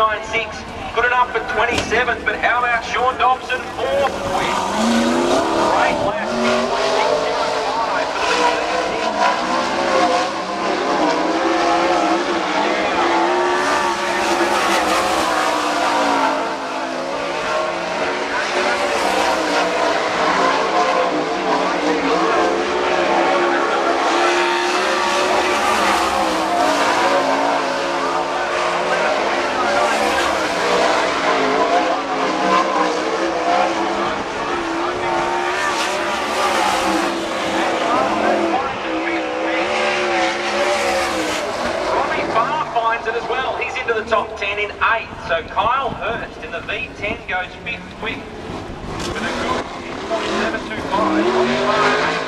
2.96. Good enough for 27th, but how about Sean Dobson, 4th win? Great lap, 6.605 for the it as well. He's into the top 10 in 8th. So Kyle Hirst in the V10 goes 5th quick with a good 6.725.